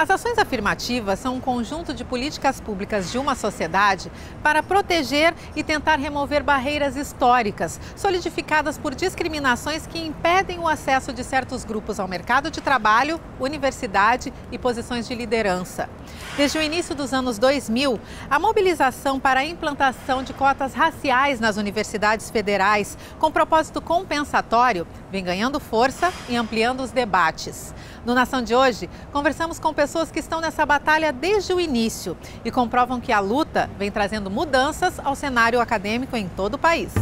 As ações afirmativas são um conjunto de políticas públicas de uma sociedade para proteger e tentar remover barreiras históricas, solidificadas por discriminações que impedem o acesso de certos grupos ao mercado de trabalho, universidade e posições de liderança. Desde o início dos anos 2000, a mobilização para a implantação de cotas raciais nas universidades federais, com propósito compensatório, vem ganhando força e ampliando os debates. No Nação de hoje, conversamos com pessoas que estão nessa batalha desde o início e comprovam que a luta vem trazendo mudanças ao cenário acadêmico em todo o país.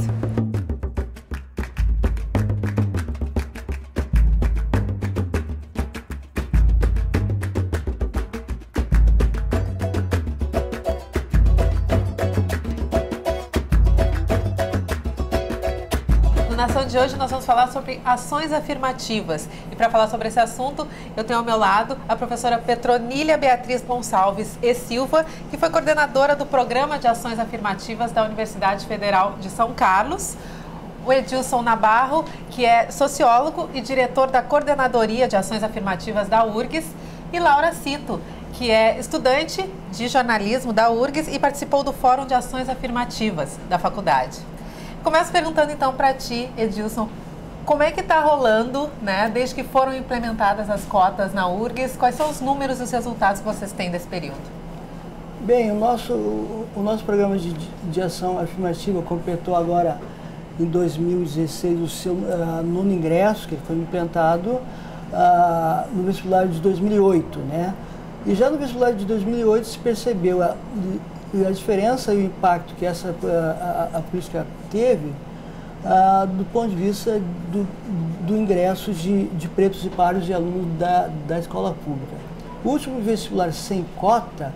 Na Nação de hoje nós vamos falar sobre ações afirmativas. E para falar sobre esse assunto, eu tenho ao meu lado a professora Petronília Beatriz Gonçalves e Silva, que foi coordenadora do Programa de Ações Afirmativas da Universidade Federal de São Carlos. O Edilson Nabarro, que é sociólogo e diretor da Coordenadoria de Ações Afirmativas da URGS. E Laura Cito, que é estudante de jornalismo da URGS e participou do Fórum de Ações Afirmativas da faculdade. Começo perguntando então para ti, Edilson, como é que está rolando, né, desde que foram implementadas as cotas na URGS, quais são os números e os resultados que vocês têm desse período? Bem, o nosso programa de ação afirmativa completou agora em 2016 o seu nono ingresso, que foi implantado no vestibular de 2008, né? E já no vestibular de 2008 se percebeu a diferença e o impacto que a política teve do ponto de vista do ingresso de pretos e pardos de alunos da escola pública. O último vestibular sem cota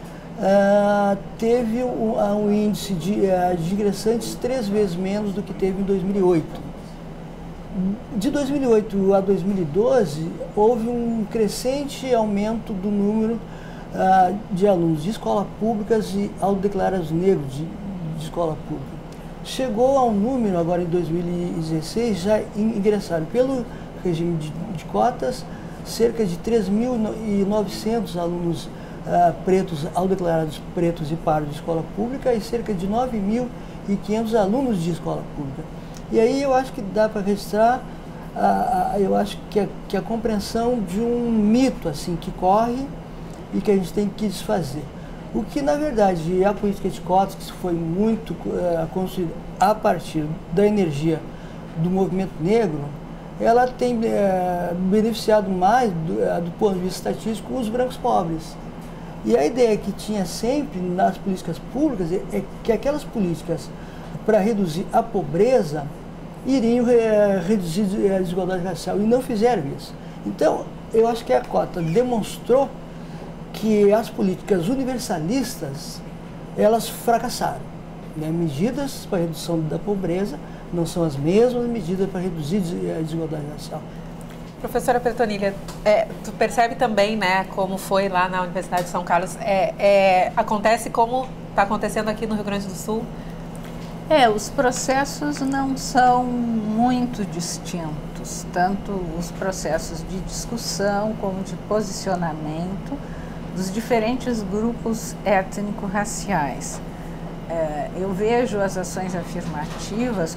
teve um índice de ingressantes 3 vezes menos do que teve em 2008. De 2008 a 2012, houve um crescente aumento do número de alunos de escolas públicas e autodeclarados negros de escola pública. Chegou a um número, agora em 2016, já ingressaram pelo regime de cotas, cerca de 3.900 alunos pretos, autodeclarados pretos e pardos de escola pública e cerca de 9.500 alunos de escola pública. E aí eu acho que dá para registrar, eu acho que a compreensão de um mito assim, que corre e que a gente tem que desfazer. O que, na verdade, a política de cotas, que foi muito construída a partir da energia do movimento negro, ela tem beneficiado mais, do ponto de vista estatístico, os brancos pobres. E a ideia que tinha sempre nas políticas públicas é que aquelas políticas para reduzir a pobreza iriam reduzir a desigualdade racial, e não fizeram isso. Então, eu acho que a cota demonstrou que as políticas universalistas, elas fracassaram. Né? Medidas para redução da pobreza não são as mesmas medidas para reduzir a desigualdade racial. Professora Petronília, tu percebe também, né, como foi lá na Universidade de São Carlos, acontece como está acontecendo aqui no Rio Grande do Sul? Os processos não são muito distintos, tanto os processos de discussão como de posicionamento dos diferentes grupos étnico-raciais. Eu vejo as ações afirmativas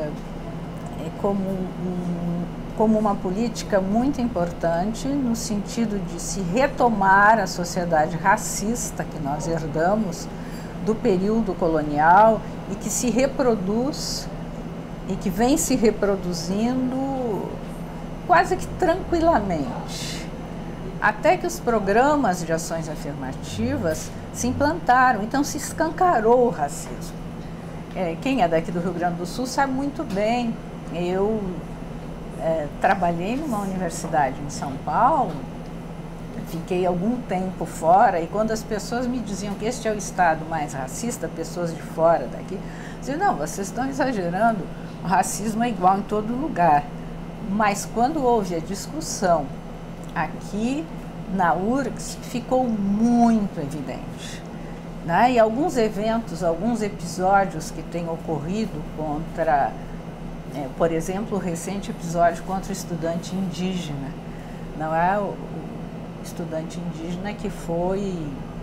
como uma política muito importante no sentido de se retomar a sociedade racista que nós herdamos do período colonial e que se reproduz e que vem se reproduzindo quase que tranquilamente. Até que os programas de ações afirmativas se implantaram, então se escancarou o racismo. Quem é daqui do Rio Grande do Sul sabe muito bem. Eu trabalhei numa universidade em São Paulo, fiquei algum tempo fora, e quando as pessoas me diziam que este é o estado mais racista, pessoas de fora daqui, diziam, não, vocês estão exagerando, o racismo é igual em todo lugar. Mas quando houve a discussão aqui na URGS, ficou muito evidente. Né? E alguns eventos, alguns episódios que têm ocorrido contra, por exemplo, o recente episódio contra o estudante indígena, não é? estudante indígena que foi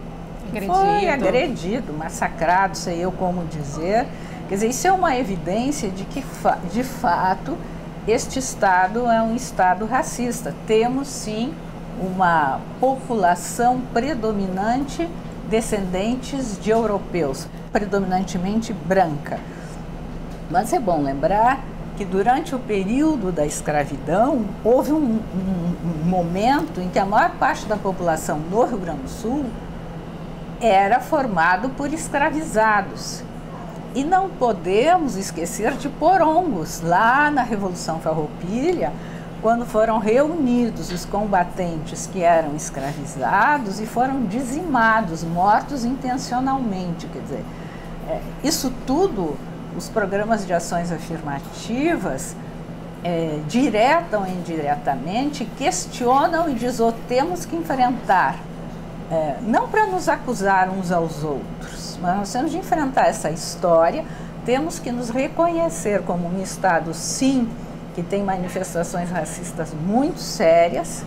agredido, massacrado, sei eu como dizer. Quer dizer, isso é uma evidência de que, de fato, este Estado é um Estado racista. Temos, sim, uma população predominante descendentes de europeus, predominantemente branca. Mas é bom lembrar que durante o período da escravidão, houve um momento em que a maior parte da população no Rio Grande do Sul era formado por escravizados. E não podemos esquecer de porongos. Lá na Revolução Farroupilha, quando foram reunidos os combatentes que eram escravizados e foram dizimados, mortos intencionalmente. Quer dizer, isso tudo, os programas de ações afirmativas, direta ou indiretamente, questionam e dizem: oh, temos que enfrentar, não para nos acusar uns aos outros, mas nós temos de enfrentar essa história, temos que nos reconhecer como um Estado, sim, que tem manifestações racistas muito sérias.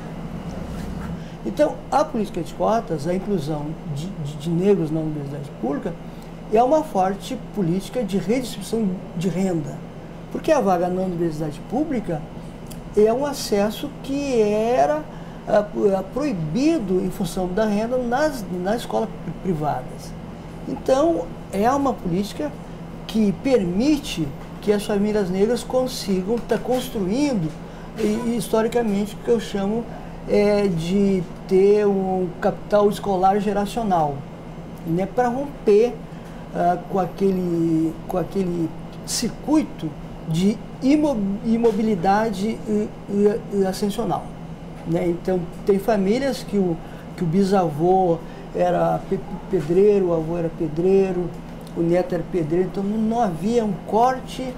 Então, a política de cotas, a inclusão de negros na universidade pública, é uma forte política de redistribuição de renda. Porque a vaga na universidade pública é um acesso que era proibido em função da renda nas escolas privadas. Então, é uma política que permite que as famílias negras consigam estar construindo, historicamente, o que eu chamo de ter um capital escolar geracional, né, para romper com aquele circuito de imobilidade ascensional. Né? Então, tem famílias que o bisavô era pedreiro, o avô era pedreiro, o neto era pedreiro, então não havia um corte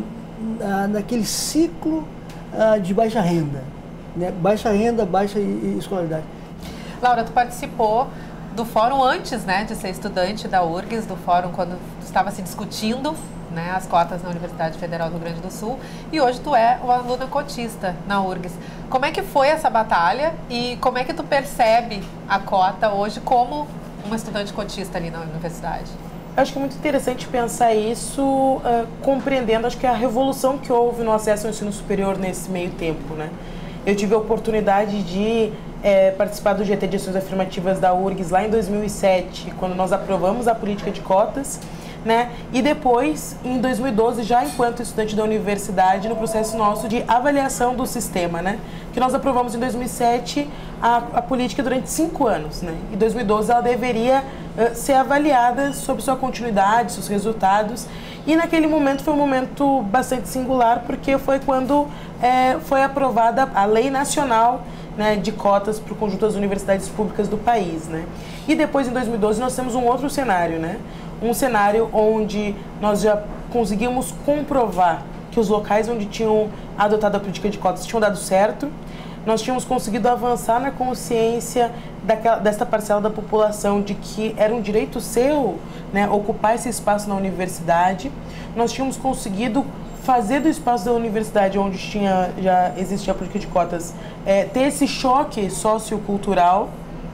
naquele ciclo de baixa renda, né? Baixa renda, baixa escolaridade. Laura, tu participou do fórum antes, né, de ser estudante da URGS, do fórum quando estava se discutindo, né, as cotas na Universidade Federal do Rio Grande do Sul, e hoje tu é uma aluna cotista na URGS. Como é que foi essa batalha e como é que tu percebe a cota hoje como uma estudante cotista ali na universidade? Eu acho que é muito interessante pensar isso compreendendo, acho que a revolução que houve no acesso ao ensino superior nesse meio tempo, né? Eu tive a oportunidade de participar do GT de Ações Afirmativas da URGS lá em 2007, quando nós aprovamos a política de cotas, né? E depois, em 2012, já enquanto estudante da universidade, no processo nosso de avaliação do sistema, né? Que nós aprovamos em 2007 a política durante 5 anos, né? Em 2012 ela deveria ser avaliada sobre sua continuidade, seus resultados. E naquele momento foi um momento bastante singular, porque foi quando foi aprovada a Lei Nacional, né, de cotas para o conjunto das universidades públicas do país, né? E depois, em 2012, nós temos um outro cenário, né? Um cenário onde nós já conseguimos comprovar que os locais onde tinham adotado a política de cotas tinham dado certo. Nós tínhamos conseguido avançar na consciência desta parcela da população de que era um direito seu, né, ocupar esse espaço na universidade. Nós tínhamos conseguido fazer do espaço da universidade, onde já existia a política de cotas, ter esse choque sociocultural,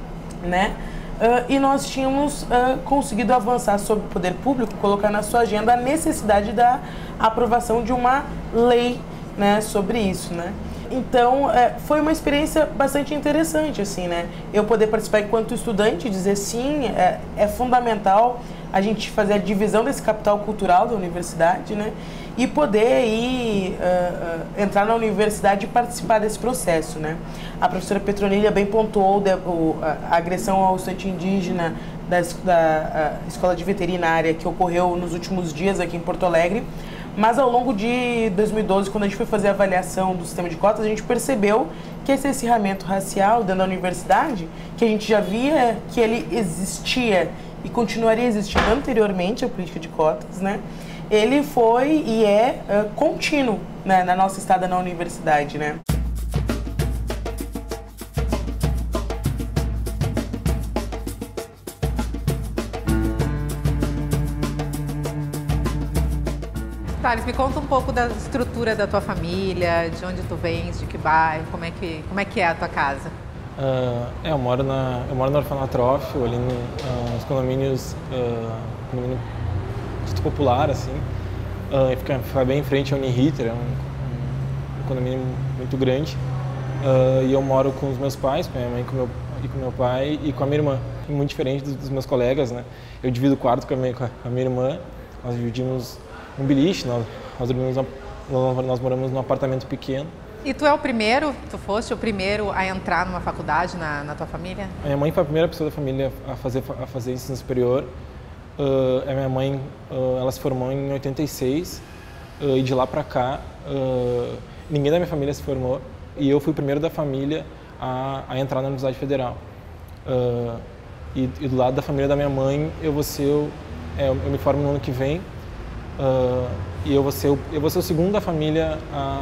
né? E nós tínhamos conseguido avançar sobre o poder público, colocar na sua agenda a necessidade da aprovação de uma lei, né, sobre isso, né? Então, foi uma experiência bastante interessante, assim, né? Eu poder participar enquanto estudante e dizer sim, é fundamental a gente fazer a divisão desse capital cultural da universidade, né? E poder ir, entrar na universidade e participar desse processo, né? A professora Petronília bem pontuou a agressão ao estudante indígena da Escola de Veterinária que ocorreu nos últimos dias aqui em Porto Alegre. Mas ao longo de 2012, quando a gente foi fazer a avaliação do sistema de cotas, a gente percebeu que esse acirramento racial dentro da universidade, que a gente já via que ele existia e continuaria existindo anteriormente à política de cotas, né? Ele foi e é contínuo, né, na nossa estada na universidade, né? Thales, me conta um pouco da estrutura da tua família, de onde tu vens, de que bairro, como é que é a tua casa? Eu moro no Orfanotrófio, ali nos condomínios, condomínio popular, assim. Fica bem em frente ao Uniriter, é um condomínio muito grande. E eu moro com os meus pais, com a minha mãe e com meu pai e com a minha irmã. Muito diferente dos meus colegas, né? Eu divido o quarto com a minha irmã, nós dividimos um beliche, nós moramos num apartamento pequeno. E tu foste o primeiro a entrar numa faculdade na tua família? A minha mãe foi a primeira pessoa da família a fazer ensino superior. A minha mãe, ela se formou em 86 e de lá pra cá ninguém da minha família se formou e eu fui o primeiro da família a entrar na Universidade Federal. E do lado da família da minha mãe eu me formo no ano que vem e eu vou ser o segundo da família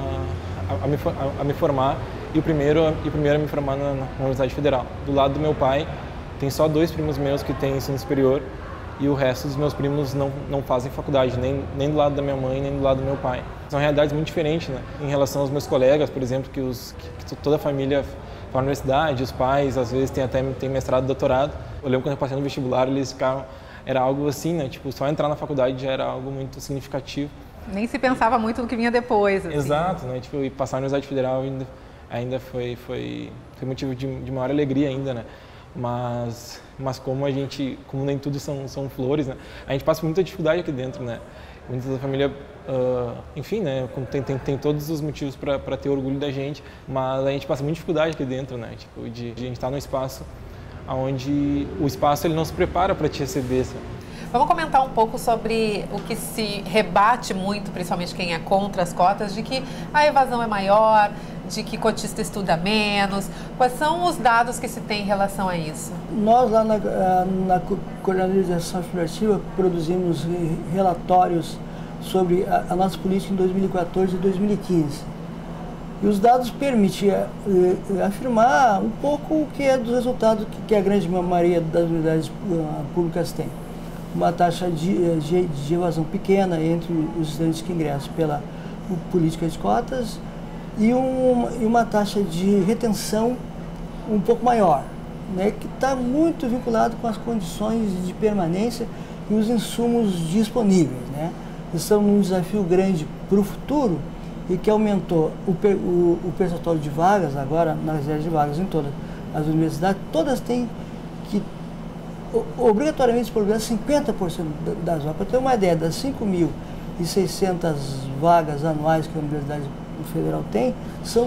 a me formar e o primeiro a me formar na Universidade Federal. Do lado do meu pai tem só 2 primos meus que têm ensino superior e o resto dos meus primos não fazem faculdade, nem do lado da minha mãe, nem do lado do meu pai. São realidades muito diferentes, né? Em relação aos meus colegas, por exemplo, que toda a família vai à universidade, os pais às vezes têm mestrado e doutorado. Eu lembro quando eu passei no vestibular, eles ficavam... Era algo assim, né? Tipo, só entrar na faculdade já era algo muito significativo. Nem se pensava muito no que vinha depois. Assim. Exato, né? Tipo, e passar na Universidade Federal ainda foi motivo de maior alegria ainda, né? Mas como nem tudo são flores, né? A gente passa muita dificuldade aqui dentro, né? Muita da família, enfim, né? Tem todos os motivos para ter orgulho da gente, mas a gente passa muita dificuldade aqui dentro, né? Tipo, de a gente estar num espaço onde o espaço ele não se prepara para te receber, sabe? Vamos comentar um pouco sobre o que se rebate muito, principalmente quem é contra as cotas, de que a evasão é maior, de que cotista estuda menos. Quais são os dados que se tem em relação a isso? Nós lá na Coordenadoria de Ação Afirmativa produzimos relatórios sobre a nossa política em 2014 e 2015. E os dados permitem afirmar um pouco o que é dos resultados que a grande maioria das unidades públicas tem. Uma taxa de evasão pequena entre os estudantes que ingressam pela política de cotas e uma taxa de retenção um pouco maior, né, que está muito vinculado com as condições de permanência e os insumos disponíveis, né. Estamos num desafio grande para o futuro e que aumentou o percentual de vagas agora nas reservas de vagas em todas as universidades. Todas têm que obrigatoriamente disponibilizar 50% das vagas. Para ter uma ideia, das 5.600 vagas anuais que a Universidade Federal tem, são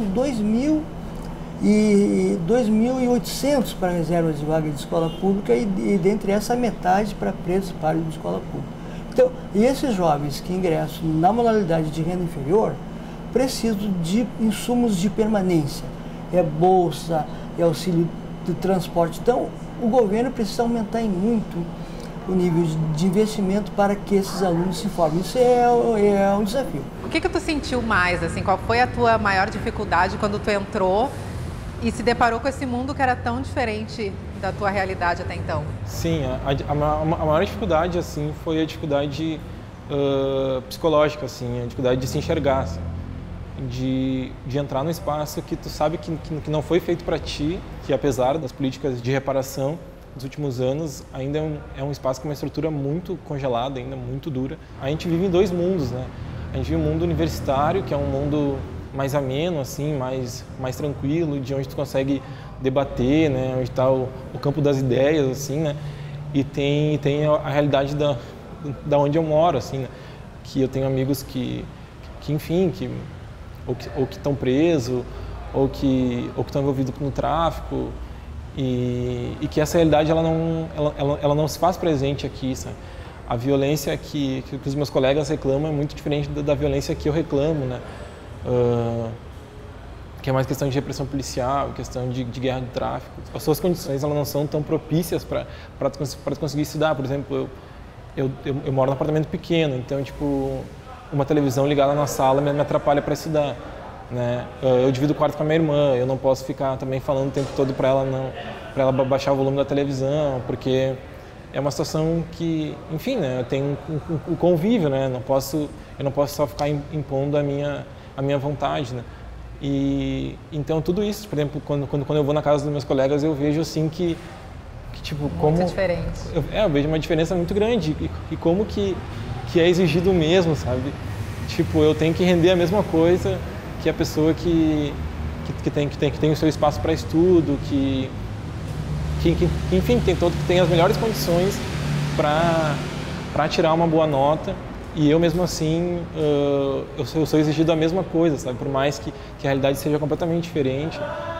2.800 para reservas de vaga de escola pública e dentre essa metade para preços páreos de escola pública. Então, e esses jovens que ingressam na modalidade de renda inferior precisam de insumos de permanência, é bolsa, é auxílio de transporte. Então, o governo precisa aumentar em muito o nível de investimento para que esses alunos se formem. Isso é um desafio. O que tu sentiu mais, assim, qual foi a tua maior dificuldade quando tu entrou e se deparou com esse mundo que era tão diferente da tua realidade até então? Sim, a maior dificuldade, assim, foi a dificuldade psicológica, assim, a dificuldade de se enxergar, assim, de entrar num espaço que tu sabe que não foi feito para ti, que apesar das políticas de reparação dos últimos anos, ainda é um espaço com uma estrutura muito congelada, ainda muito dura. A gente vive em 2 mundos, né? A gente vive um mundo universitário, que é um mundo mais ameno, assim, mais tranquilo, de onde tu consegue debater, né? Onde está o campo das ideias, assim, né? E tem a realidade da onde eu moro, assim, né? Que eu tenho amigos que enfim, ou que estão presos, ou que estão envolvidos no tráfico, e que essa realidade ela não se faz presente aqui, sabe? A violência que os meus colegas reclamam é muito diferente da violência que eu reclamo, né? Que é mais questão de repressão policial, questão de guerra de tráfico. As suas condições elas não são tão propícias para tu conseguir estudar. Por exemplo, eu moro num apartamento pequeno, então tipo uma televisão ligada na sala me atrapalha para estudar, né? Eu divido o quarto com a minha irmã, eu não posso ficar também falando o tempo todo para ela baixar o volume da televisão, porque é uma situação que, enfim, né? Eu tenho o convívio, né? Eu não posso só ficar impondo a minha vontade, né? E então tudo isso, por exemplo, quando eu vou na casa dos meus colegas, eu vejo assim que tipo, como... Muito diferente. Eu vejo uma diferença muito grande e como que é exigido mesmo, sabe? Tipo, eu tenho que render a mesma coisa que a pessoa que tem o seu espaço para estudo, que enfim, que tem as melhores condições para tirar uma boa nota, e eu mesmo assim, eu sou exigido a mesma coisa, sabe? Por mais que a realidade seja completamente diferente.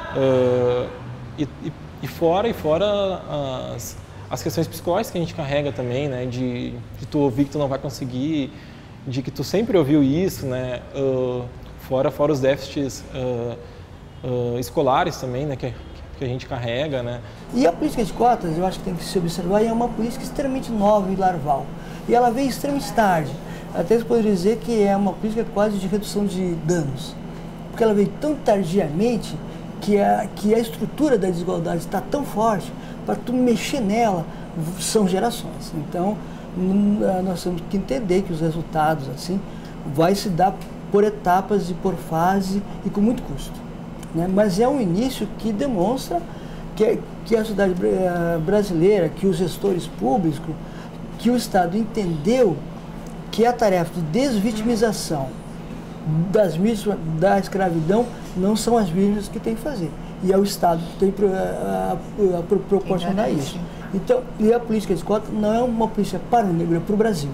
E fora as questões psicológicas que a gente carrega também, né? De tu ouvir que tu não vai conseguir, de que tu sempre ouviu isso, né? Fora os déficits escolares também, né? Que a gente carrega, né? E a política de cotas, eu acho que tem que se observar, é uma política extremamente nova e larval. E ela veio extremamente tarde. Até se poderia dizer que é uma política quase de redução de danos. Porque ela veio tão tardiamente que a estrutura da desigualdade está tão forte, para tu mexer nela, são gerações. Então, nós temos que entender que os resultados, assim, vai se dar por etapas e por fase e com muito custo, né? Mas é um início que demonstra que a sociedade brasileira, que os gestores públicos, que o Estado entendeu que a tarefa de desvitimização das vítimas da escravidão não são as vítimas que tem que fazer. E é o Estado que tem que proporcionar isso. Então, e a política de cotas não é uma política para o negro, é para o Brasil.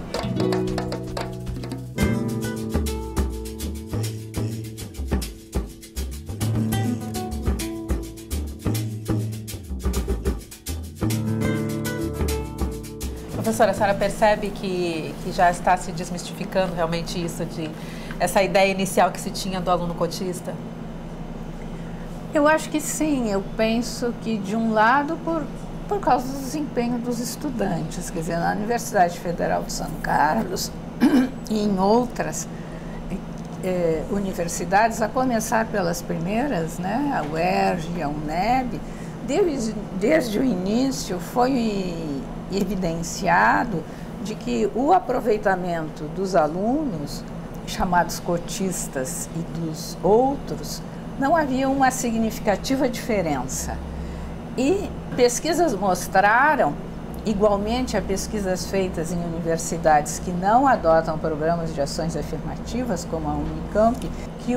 Professora, a senhora percebe que já está se desmistificando realmente isso, essa ideia inicial que se tinha do aluno cotista? Eu acho que sim. Eu penso que, de um lado, por causa do desempenho dos estudantes, quer dizer, na Universidade Federal de São Carlos e em outras universidades, a começar pelas primeiras, né, a UERJ e a UNEB, desde o início foi evidenciado de que o aproveitamento dos alunos, chamados cotistas, e dos outros, não havia uma significativa diferença. E pesquisas mostraram, igualmente a pesquisas feitas em universidades que não adotam programas de ações afirmativas, como a Unicamp, que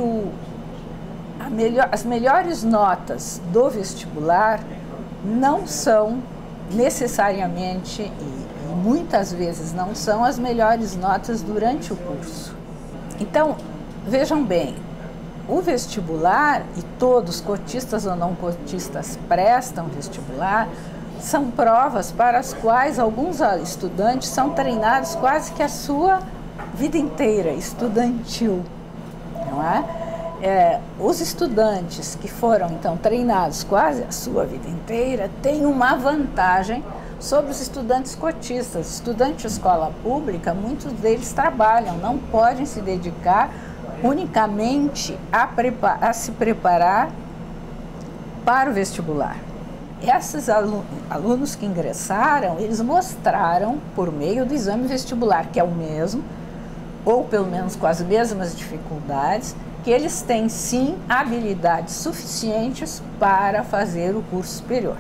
as melhores notas do vestibular não são necessariamente, e muitas vezes não são, as melhores notas durante o curso. Então, vejam bem, o vestibular, e todos, cotistas ou não cotistas, prestam vestibular, são provas para as quais alguns estudantes são treinados quase que a sua vida inteira, estudantil, não é? Os estudantes que foram, então, treinados quase a sua vida inteira têm uma vantagem sobre os estudantes cotistas. Estudantes de escola pública, muitos deles trabalham, não podem se dedicar unicamente a se preparar para o vestibular. Esses alunos que ingressaram, eles mostraram, por meio do exame vestibular, que é o mesmo, ou pelo menos com as mesmas dificuldades, que eles têm sim habilidades suficientes para fazer o curso superior.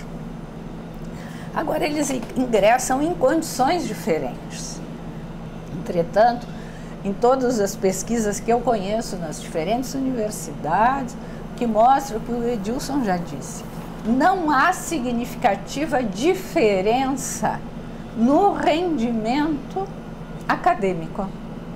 Agora, eles ingressam em condições diferentes. Entretanto, em todas as pesquisas que eu conheço nas diferentes universidades, que mostram o que o Edilson já disse, não há significativa diferença no rendimento acadêmico.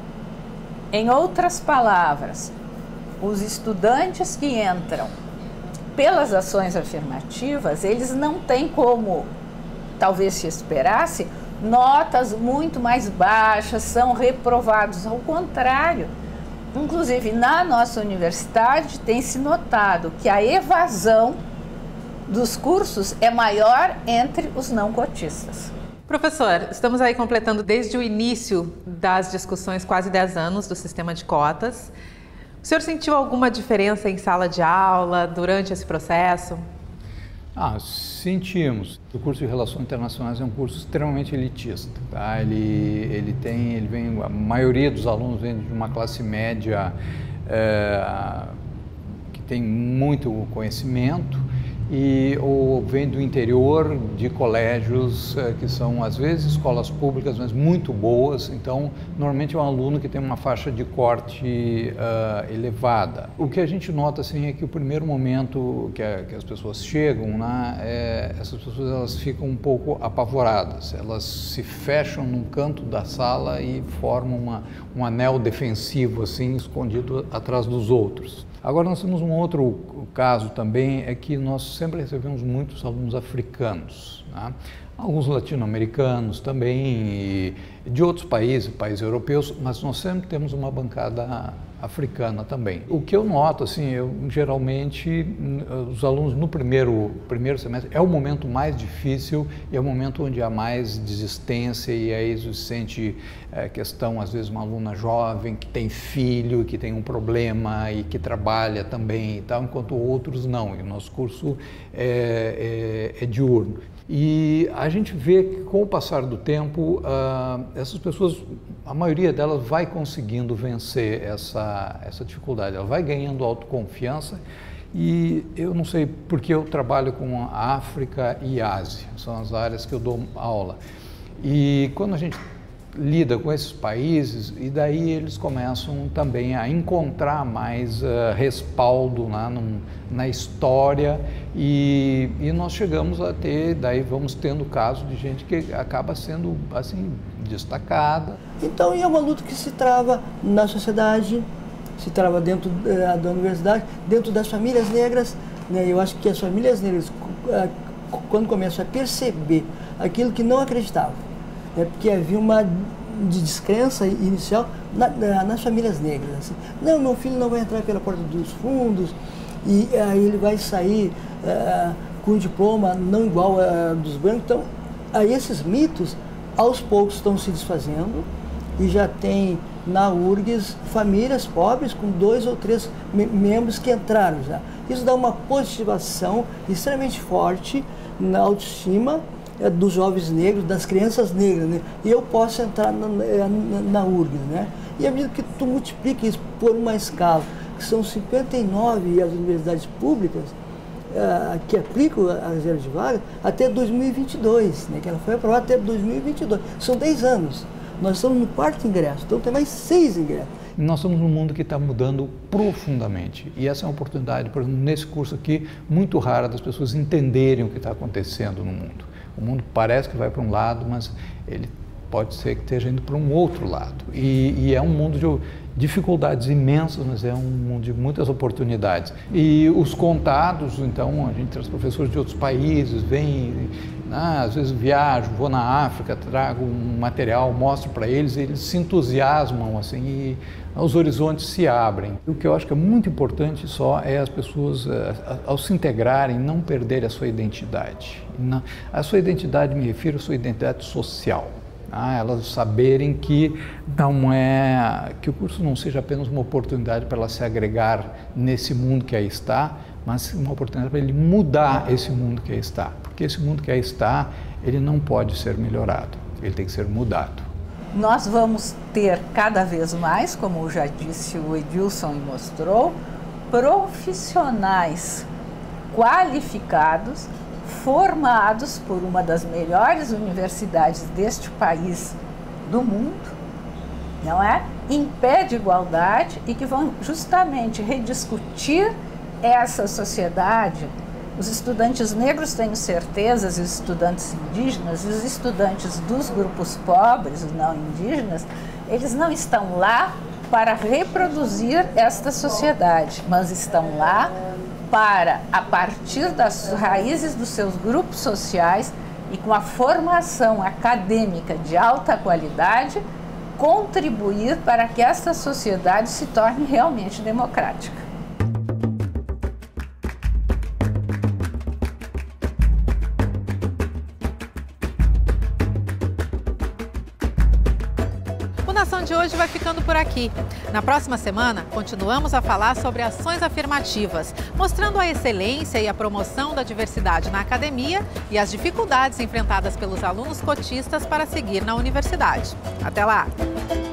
Em outras palavras, os estudantes que entram pelas ações afirmativas, eles não têm como, talvez se esperasse, notas muito mais baixas, são reprovados. Ao contrário, inclusive na nossa universidade tem-se notado que a evasão dos cursos é maior entre os não cotistas. Professor, estamos aí completando desde o início das discussões, quase 10 anos, do sistema de cotas. O senhor sentiu alguma diferença em sala de aula durante esse processo? Sentimos. O curso de Relações Internacionais é um curso extremamente elitista. Tá? A maioria dos alunos vem de uma classe média que tem muito conhecimento ou vem do interior de colégios que são, às vezes, escolas públicas, mas muito boas. Então, normalmente é um aluno que tem uma faixa de corte elevada. O que a gente nota, assim, é que o primeiro momento que as pessoas chegam, né, essas pessoas elas ficam um pouco apavoradas. Elas se fecham num canto da sala e formam um anel defensivo, assim, escondido atrás dos outros. Agora, nós temos um outro caso também, é que nós sempre recebemos muitos alunos africanos, né? Alguns latino-americanos também, e de outros países europeus, mas nós sempre temos uma bancada africana também. O que eu noto, assim, geralmente, os alunos no primeiro semestre é o momento mais difícil e é o momento onde há mais desistência e aí se sente questão, às vezes, uma aluna jovem que tem filho, que tem um problema e que trabalha também e tal, enquanto outros não, e o nosso curso é diurno. E a gente vê que, com o passar do tempo, essas pessoas, a maioria delas vai conseguindo vencer essa dificuldade, ela vai ganhando autoconfiança. E eu não sei porque eu trabalho com a África e Ásia, são as áreas que eu dou aula. E quando a gente lida com esses países, e daí eles começam também a encontrar mais respaldo na história e nós chegamos a ter, daí vamos tendo casos de gente que acaba sendo assim destacada. Então é uma luta que se trava na sociedade, se trava dentro da universidade, dentro das famílias negras, né? Eu acho que as famílias negras, quando começam a perceber aquilo que não acreditavam, porque havia uma descrença inicial nas famílias negras. Assim. Não, meu filho não vai entrar pela porta dos fundos e aí ele vai sair com um diploma não igual dos brancos. Então, aí esses mitos, aos poucos, estão se desfazendo e já tem na URGS famílias pobres com 2 ou 3 membros que entraram já. Isso dá uma positivação extremamente forte na autoestima dos jovens negros, das crianças negras, né? E eu posso entrar na URGS, né? E à medida que tu multiplica isso por uma escala, que são 59 as universidades públicas que aplicam a reserva de vaga até 2022, né? Que ela foi aprovada até 2022. São 10 anos. Nós estamos no 4º ingresso, então tem mais 6 ingressos. Nós estamos num mundo que está mudando profundamente e essa é uma oportunidade, por exemplo, nesse curso aqui, muito rara das pessoas entenderem o que está acontecendo no mundo. O mundo parece que vai para um lado, mas ele pode ser que esteja indo para um outro lado. E é um mundo de dificuldades imensas, mas é um mundo de muitas oportunidades. E os contatos, então, a gente traz professores de outros países, vem, às vezes viajo, vou na África, trago um material, mostro para eles, e eles se entusiasmam, assim, e os horizontes se abrem. O que eu acho que é muito importante só é as pessoas, ao se integrarem, não perderem a sua identidade. A sua identidade, me refiro à sua identidade social. Elas saberem que que o curso não seja apenas uma oportunidade para ela se agregar nesse mundo que aí está, mas uma oportunidade para ele mudar esse mundo que aí está. Porque esse mundo que aí está, ele não pode ser melhorado, ele tem que ser mudado. Nós vamos ter cada vez mais, como já disse o Edilson e mostrou, profissionais qualificados, formados por uma das melhores universidades deste país do mundo, não é? Em pé de igualdade e que vão justamente rediscutir essa sociedade. Os estudantes negros, tenho certeza, os estudantes indígenas, os estudantes dos grupos pobres, não indígenas, eles não estão lá para reproduzir esta sociedade, mas estão lá para, a partir das raízes dos seus grupos sociais e com a formação acadêmica de alta qualidade, contribuir para que esta sociedade se torne realmente democrática. A Nação de hoje vai ficando por aqui. Na próxima semana, continuamos a falar sobre ações afirmativas, mostrando a excelência e a promoção da diversidade na academia e as dificuldades enfrentadas pelos alunos cotistas para seguir na universidade. Até lá!